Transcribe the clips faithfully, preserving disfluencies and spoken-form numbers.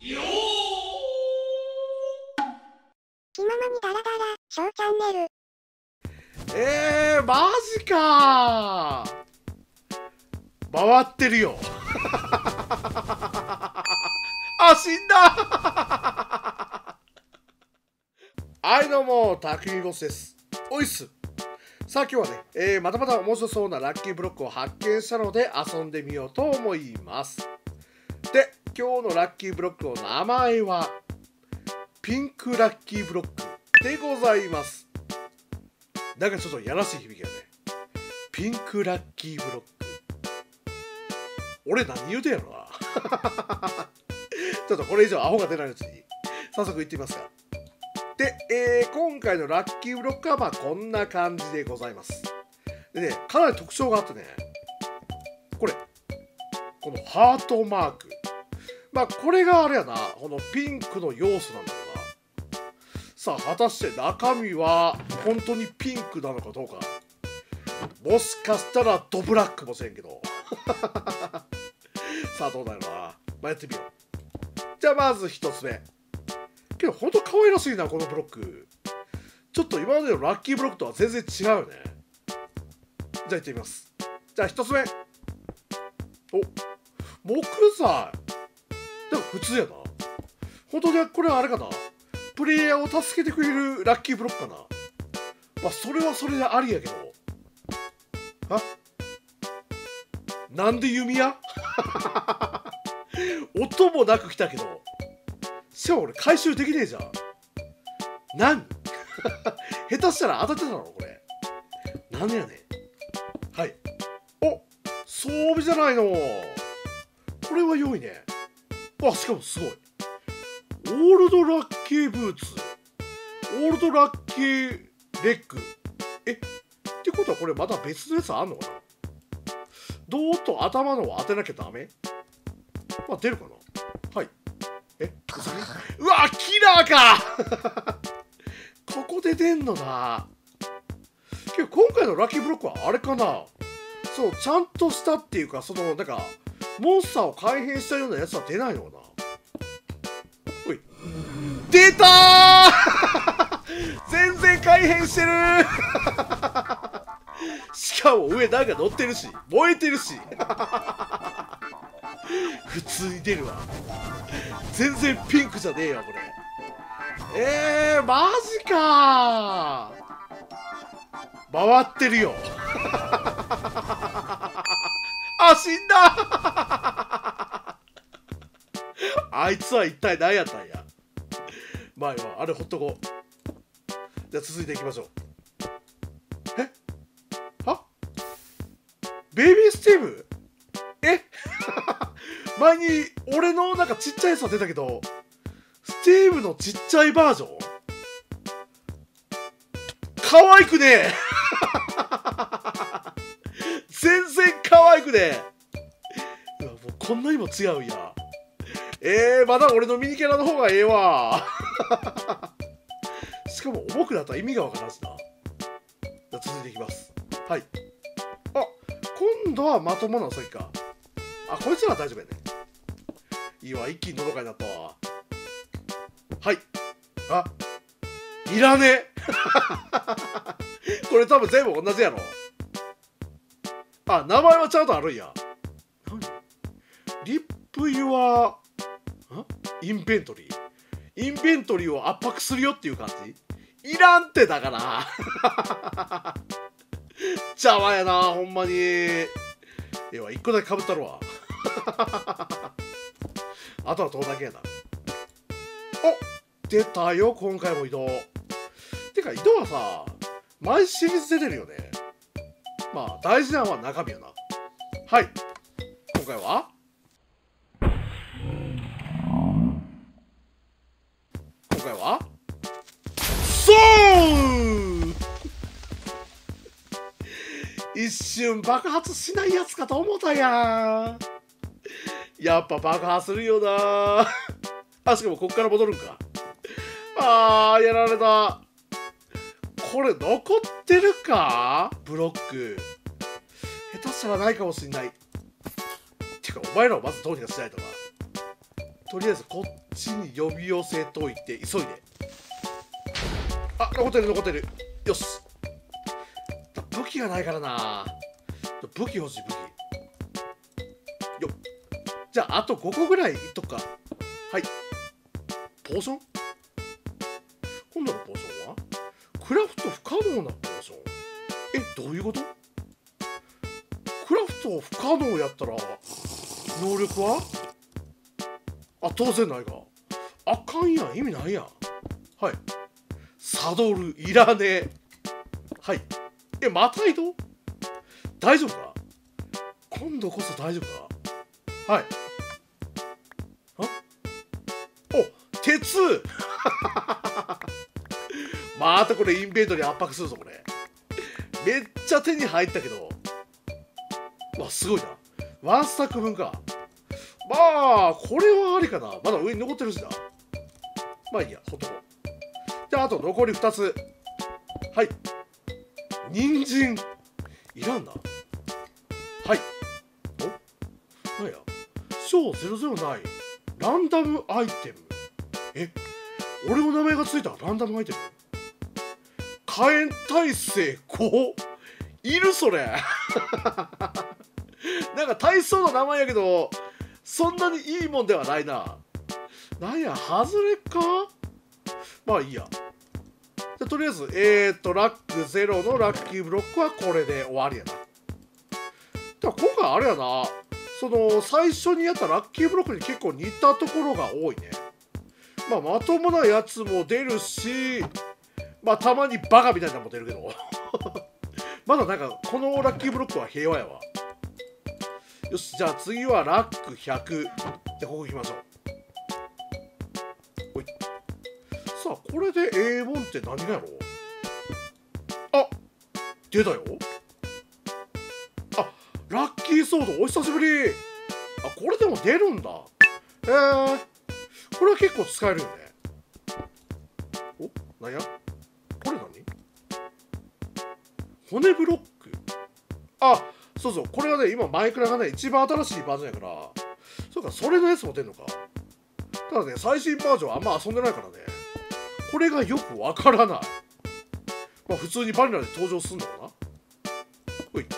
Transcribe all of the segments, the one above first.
よー気ままにダラダラショーチャンネル。 えー、マジかー回ってるよあ、死んだはいどうも、たくみボスです。おいっす。さあ今日はね、えー、またまた面白そうなラッキーブロックを発見したので遊んでみようと思います。で、今日のラッキーブロックの名前はピンクラッキーブロックでございます。なんかちょっとやらしい響きがね。ピンクラッキーブロック。俺何言うてんやろな。ちょっとこれ以上アホが出ないうちに早速いってみますか。で、えー、今回のラッキーブロックはまあこんな感じでございます。でね、かなり特徴があってね、これ、このハートマーク。まあこれがあれやな、このピンクの要素なんだろうな。さあ果たして中身は本当にピンクなのかどうか。もしかしたらドブラックもしれんけど。さあどうなるな。まあ、やってみよう。じゃあまず一つ目。けど本当可愛らしいなこのブロック。ちょっと今までのラッキーブロックとは全然違うよね。じゃあいってみます。じゃあ一つ目。お、木材。でも普通やな。本当にこれはあれかな。プレイヤーを助けてくれるラッキーブロックかな。まあそれはそれでありやけど。あ、なんで弓矢音もなく来たけど。しかも俺回収できねえじゃん。何下手したら当たってたのこれ。なんでやねん。はい。お、装備じゃないの。これは良いね。あ、しかもすごい。オールドラッキーブーツ。オールドラッキーレッグ。え、ってことはこれまた別のやつあんのかな。どーっと頭のを当てなきゃダメ。まあ出るかな。はい。え、うわ、キラーかここで出んのな。けど今回のラッキーブロックはあれかな。そう、ちゃんとしたっていうか、その、なんか、モンスターを改変したようなやつは出ないのかな。おい。出たー全然改変してるしかも上なんか乗ってるし、燃えてるし普通に出るわ。全然ピンクじゃねえよこれ。えー、マジかー回ってるよあ、死んだあいつは一体何やったんや。まあ今あれほっとこう。じゃあ続いていきましょう。えはベイビースティーブ。え前に俺のなんかちっちゃいやつは出たけど、スティーブのちっちゃいバージョン可愛くねえ全然可愛くねえ。うわ、もうこんなにも違うんや。えー、まだ俺のミニキャラの方がええわしかも重くなったら意味がわからんしな。じゃあ続いていきます。はい。あ、今度はまともなウサギか。あ、こいつらは大丈夫やね。いいわ、一気にのどかになったわ。はい。あ、いらねえこれ多分全部同じやろ。あ、名前はちゃんとあるんや。何リップユアインベントリー。インベントリーを圧迫するよっていう感じ。いらんってだから邪魔やなほんまに。ええわ、一個だけかぶったるわあとはどうだけやな。お、出たよ今回も移動。てか移動はさ毎シリーズ出てるよね。まあ大事なのは中身やな。はい、今回は今回はそう一瞬爆発しないやつかと思ったやん。やっぱ爆発するよなあ、しかもこっから戻るんか。あー、やられた。これ残ってるかブロック。下手したらないかもしんない。てかお前らをまずどうにかしないとな。 とりあえずこっちに呼び寄せといて急いで。あ、残ってる残ってる。よし。武器がないからな。武器欲しい武器。よっ。じゃああとごこぐらいいっとくか。はい。ポーション？今度のポーションはクラフト不可能なポーション。え、どういうこと？クラフト不可能やったら能力はあ、当然ないが。あかんやん。意味ないやん。はい。サドルいらねえ。はい。え、また移動？大丈夫か？今度こそ大丈夫か？はい。あ？お、鉄またこれインベントリー圧迫するぞこれ。めっちゃ手に入ったけど。わ、すごいな。ワンスタック分か。まあこれはありかな。まだ上に残ってるしな。まあいいや、ほっとこう。じゃああと残りふたつ。はい。人参いらんな。はい。お、なんや、小ゼロゼロないランダムアイテム。え、俺の名前がついたランダムアイテム。火炎耐性ご。いるそれなんか大層な名前やけどそんなにいいもんではないな。なんや、外れか。まあいいや。じゃとりあえずえーとラックゼロのラッキーブロックはこれで終わりやな。だから今回あれやな、その最初にやったラッキーブロックに結構似たところが多いね。まあまともなやつも出るし、まあたまにバカみたいなのも出るけどまだなんかこのラッキーブロックは平和やわ。よし、じゃあ次はラックひゃく。じゃあここ行きましょう。ほい。さあこれで エーワン って何がやろう。あ、出たよ。あ、ラッキーソードお久しぶり。あ、これでも出るんだ。えー、これは結構使えるよね。お、なんやこれ何？骨ブロック。あ、そうそう、これはね、今マイクラがね、一番新しいバージョンやから、そうか、それのやつも出んのか。ただね、最新バージョンはあんま遊んでないからね、これがよくわからない。まあ、普通にバニラで登場すんのかな。ほい。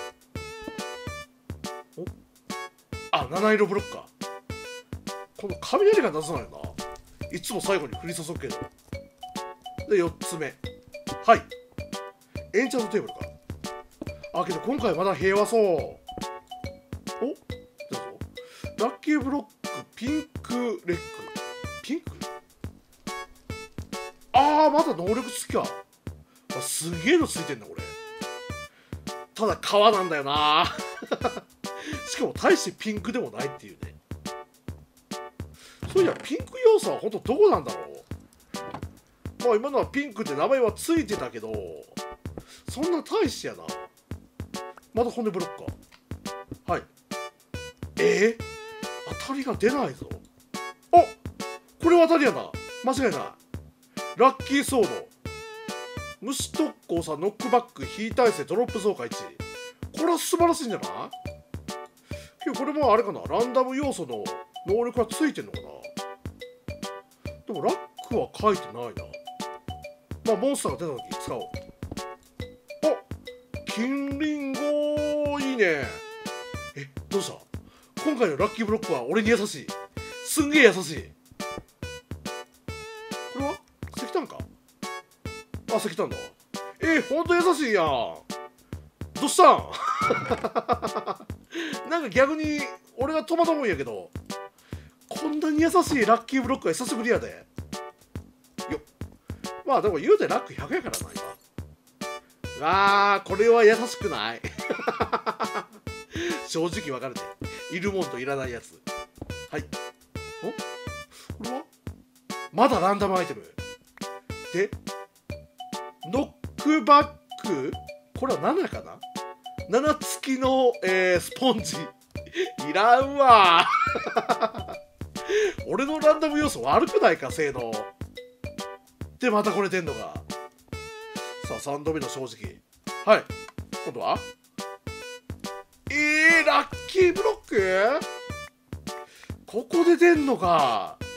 お、あ、七色ブロックか。この雷が出さないよな。いつも最後に降り注ぐけど。で、よっつめ。はい。エンチャントテーブルか。あ、けど今回まだ平和そう。お、どうぞ。ラッキーブロック、ピンクレッグ。ピンク？あー、まだ能力付きか。あ、すげえのついてんだ、これ。ただ、革なんだよなしかも、大してピンクでもないっていうね。そういや、ピンク要素はほんとどこなんだろう。まあ、今のはピンクって名前はついてたけど、そんな大してやな。まだ骨ブロックか。はい。えー、当たりが出ないぞ。お、これは当たりやな。間違いない。ラッキーソード。虫特攻さん、ノックバック、ヒー耐性、ドロップ増加いち。これは素晴らしいんじゃない？けどこれもあれかな。ランダム要素の能力はついてんのかな。でもラックは書いてないな。まあモンスターが出た時使おう。お、金リンゴいいね。え、どうした？今回のラッキーブロックは俺に優しい。すんげえ優しい。これは石炭か。あ、石炭だ。えー、ほんと優しいやん。どうしたんなんか逆に俺が戸惑うんやけど、こんなに優しいラッキーブロックは久しぶりやで。よっ。まあでも言うてラックひゃくやからな、今。あー、これは優しくない正直わかるね。いるもんといらないやつ。はい。お、これはまだランダムアイテムで、ノックバック、これはななかな。なな付きの、えー、スポンジいらんわ俺のランダム要素悪くないか、性能で。またこれ出んのか。さあさんどめの正直。はい、今度はえー、ラッキーブロック、ここで出んのか。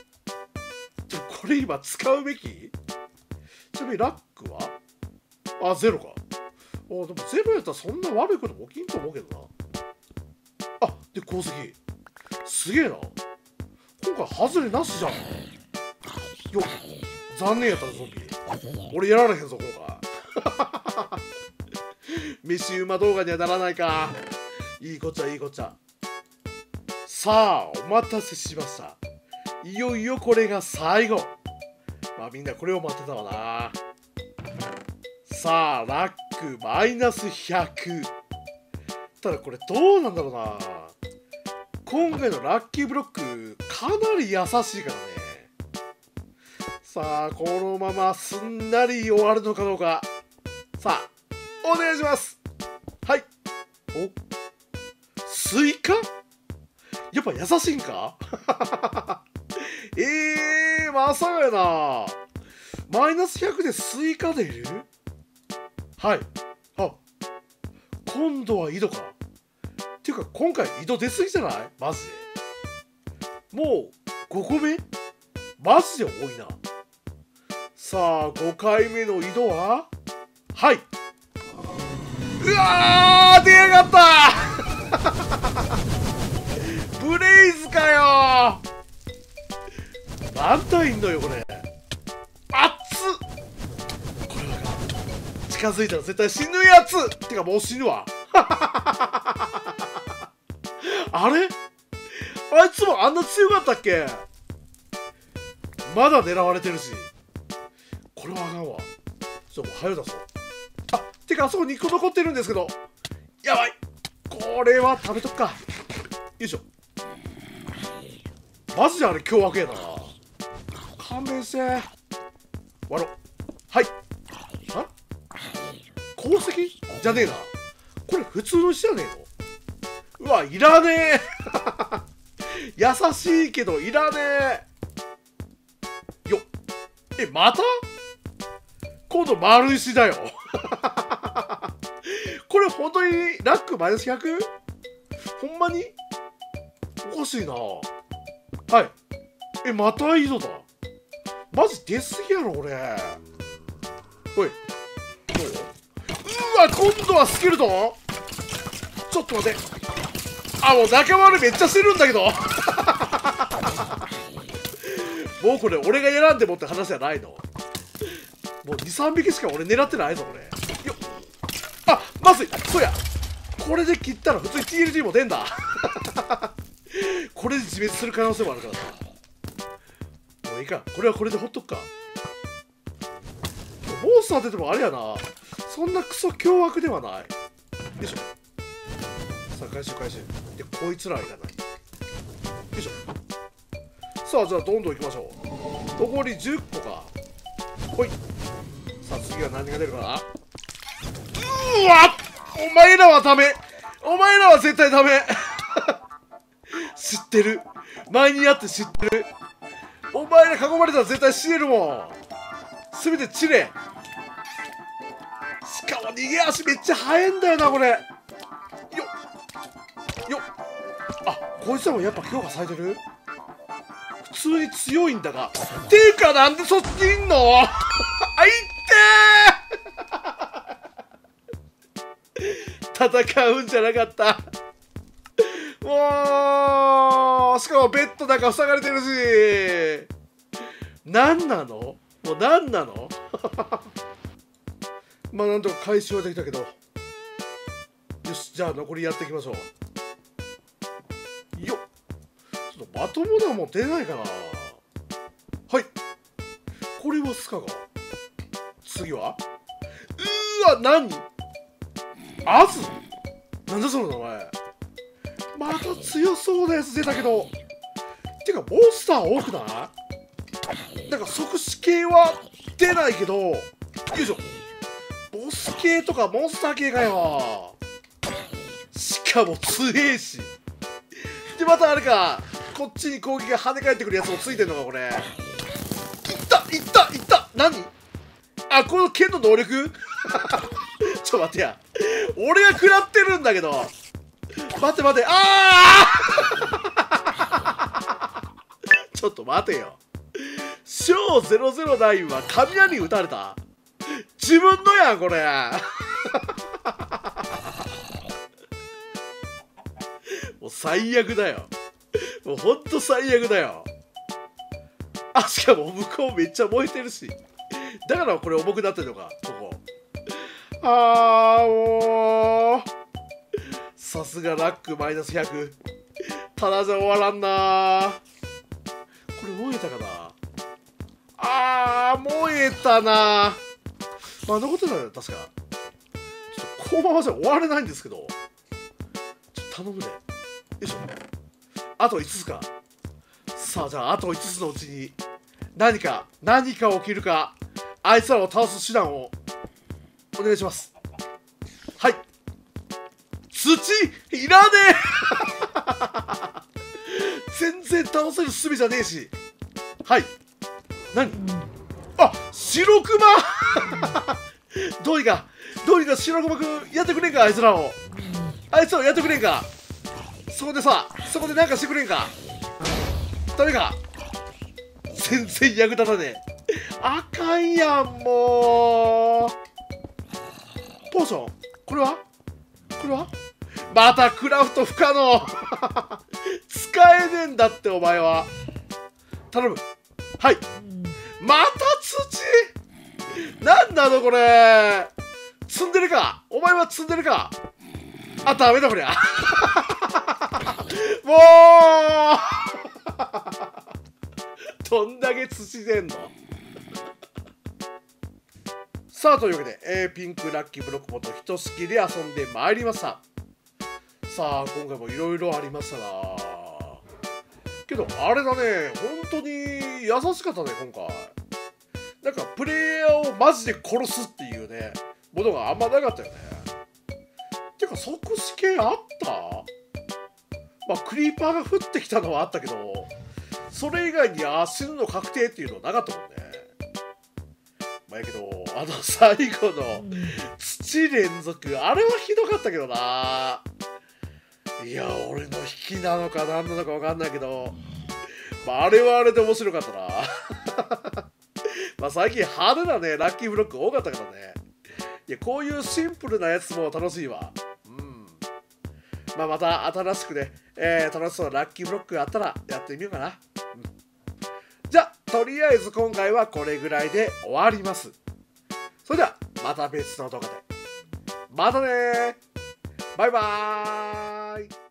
れ今使うべき？ちなみにラックはあ、ゼロか。あ、でもゼロやったらそんな悪いこと起きんと思うけどな。あ、で、鉱石。すげえな。今回外れなしじゃん。よっ。残念やったな、ゾンビ。俺やられへんぞ、今回。飯うま動画にはならないか。いいこっちゃ、いいこっちゃ。さあ、お待たせしました。いよいよこれが最後。まあみんなこれを待ってたわな。さあ、ラックマイナスひゃく。ただこれどうなんだろうな。今回のラッキーブロックかなり優しいからね。さあ、このまますんなり終わるのかどうか。さあ、お願いします。はい。お、スイカ？やっぱ優しいんか？えー、まさかやな。マイナスひゃくでスイカ出る？はい。あ、今度は井戸か。っていうか、今回井戸出すぎじゃない？マジで。もうごこめ？マジで多いな。さあ、ごかいめの井戸は？はい。うわー、出やがったブレイズかよ。何体いんのよこれ。熱っ。これは近づいたら絶対死ぬやつ。てかもう死ぬわあれ、あいつもあんな強かったっけ。まだ狙われてるし。これはあかんわ。ちょっともう早う出そう。あ、てかあそこにいっこ残ってるんですけど。やばい。これは食べとくか。よいしょ。マジであれ凶悪やな。勘弁して。割ろう。はい。あ、鉱石じゃねえな。これ普通の石じゃねえの。うわ、いらねえ優しいけどいらねえよっ。え、また今度丸石だよこれ本当にラックマイナスひゃく？ ほんまにおかしいな。はい。え、また井戸だ。マジ出すぎやろこれ。おい、どう？うわ、今度はスキルトン。ちょっと待って。あ、もう仲間割れめっちゃしてるんだけどもうこれ俺が選んでもって話じゃないの。もうにさんびきしか俺狙ってないぞこれ。よっ。あ、まずい。そうや、これで切ったら普通に ティーエルティー も出んだこれで自滅する可能性もあるからさ。もういいか、これはこれでほっとくか。モンスター出てもあれやな、そんなクソ凶悪ではない。よいしょ。さあ回収回収で、こいつらはいらない。よいしょ。さあじゃあどんどんいきましょう。残りじゅっこか。ほい。さあ次は何が出るかな。うわっ、お前らはダメ。お前らは絶対ダメ知ってる、前にやって知ってる。お前ら囲まれたら絶対死ねるもん。すべて散れ。しかも逃げ足めっちゃ速いんだよなこれ。よっよっ。あ、こいつらもやっぱ強化されてる。普通に強いんだが。ていうかなんでそっちにいんのあいってー戦うんじゃなかったもう。しかもベッドなんか塞がれてるし。何なのもう何なのまあなんとか回収はできたけど。よし、じゃあ残りやっていきましょう。よっ。ちょっとまともなもん出ないかな。はい。これはスカが。次はうーわ、何アズなんだその名前。また強そうなやつ出たけど。てかモンスター多くない？なんか即死系は出ないけど。よいしょ。ボス系とかモンスター系かよ。しかも強えし。でまたあれか、こっちに攻撃が跳ね返ってくるやつもついてんのかこれ。いったいったいった。何？あ、この剣の能力ちょっと待ってや、俺が食らってるんだけど。待って待って、ああちょっと待てよ。 ショーゼロゼロナインは雷撃たれた。自分のやんこれ。もう最悪だよ。もうほんと最悪だよ。あ、しかも向こうめっちゃ燃えてるし。だからこれ重くなってるのか、ここ。あーもう。さすがラックマイナスひゃく。ただじゃ終わらんな。これ燃えたかな。あー燃えたな。まあ残ってたよ確か。ちょっとこのままじゃ終われないんですけど。ちょっと頼むね。よいしょ。あといつつか。さあじゃああといつつのうちに何か何か起きるか。あいつらを倒す手段をお願いします。はい。土いらねえ。全然倒せる術じゃねえし。はい。何？あ、白熊。どうにかどうにか白熊くんやってくれんか。あいつらをあいつらをやってくれんか。そこでさそこでなんかしてくれんか。ダメか。全然役立たねえ。あかんやんもう。ポーションこれはこれはまたクラフト不可能。使えねえんだってお前は。頼む。はい。また土なんなのこれ。積んでるかお前は積んでるか。あ、ダメだこりゃ。もうどんだけ土出んの。さあというわけで、えー、ピンクラッキーブロックモとひとしきり遊んでまいりました。さあ今回もいろいろありましたな。けどあれだね、本当に優しかったね今回。なんかプレイヤーをマジで殺すっていうねものがあんまなかったよね。てか即死系あった？まあクリーパーが降ってきたのはあったけど、それ以外にあ死ぬの確定っていうのはなかったもんね。まあやけどあの最後の土連続あれはひどかったけどな。いや俺の引きなのか何なのか分かんないけど、まあ、あれはあれで面白かったな。まあ最近派手なねラッキーブロック多かったからね。いやこういうシンプルなやつも楽しいわ。うんまあまた新しくね、えー、楽しそうなラッキーブロックがあったらやってみようかな。うん、じゃあとりあえず今回はこれぐらいで終わります。それではまた別の動画で。またねー。バイバーイ。